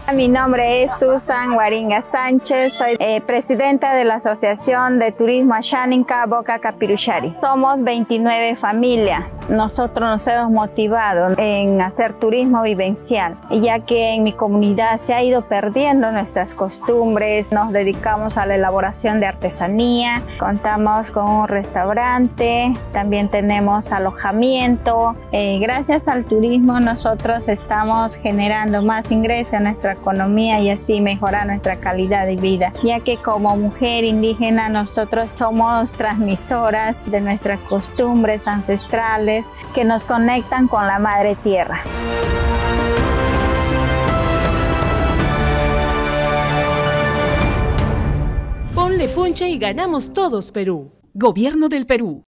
Mi nombre es Susan Guaringa Sánchez, soy presidenta de la Asociación de Turismo Ashaninka Boca Capiruchari. Somos 29 familias. Nosotros nos hemos motivado en hacer turismo vivencial, ya que en mi comunidad se ha ido perdiendo nuestras costumbres. Nos dedicamos a la elaboración de artesanía, contamos con un restaurante, también tenemos alojamiento. Gracias al turismo nosotros estamos generando más ingresos a nuestra economía y así mejorar nuestra calidad de vida, ya que como mujer indígena nosotros somos transmisoras de nuestras costumbres ancestrales que nos conectan con la madre tierra. Ponle punche y ganamos todos Perú. Gobierno del Perú.